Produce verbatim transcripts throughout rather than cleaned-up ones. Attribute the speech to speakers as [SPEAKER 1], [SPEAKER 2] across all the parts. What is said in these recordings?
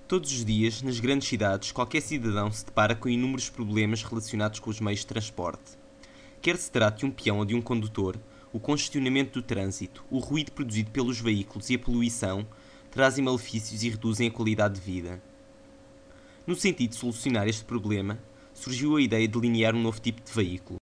[SPEAKER 1] Todos os dias, nas grandes cidades, qualquer cidadão se depara com inúmeros problemas relacionados com os meios de transporte. Quer se trate de um peão ou de um condutor, o congestionamento do trânsito, o ruído produzido pelos veículos e a poluição trazem malefícios e reduzem a qualidade de vida. No sentido de solucionar este problema, surgiu a ideia de delinear um novo tipo de veículo.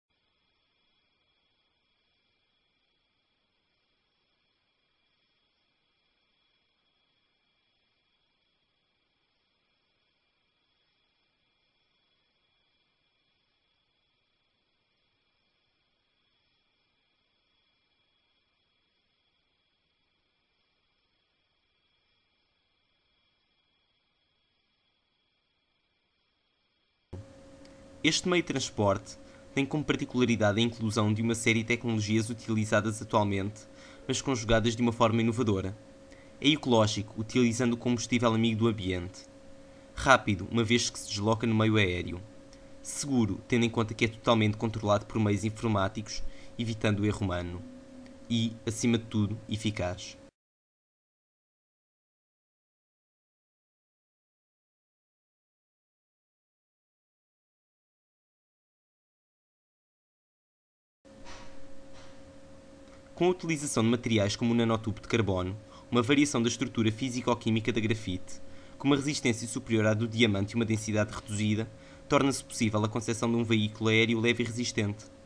[SPEAKER 1] Este meio de transporte tem como particularidade a inclusão de uma série de tecnologias utilizadas atualmente, mas conjugadas de uma forma inovadora. É ecológico, utilizando o combustível amigo do ambiente. Rápido, uma vez que se desloca no meio aéreo. Seguro, tendo em conta que é totalmente controlado por meios informáticos, evitando o erro humano. E, acima de tudo, eficaz. Com a utilização de materiais como o nanotubo de carbono, uma variação da estrutura físico-química da grafite, com uma resistência superior à do diamante e uma densidade reduzida, torna-se possível a concepção de um veículo aéreo leve e resistente.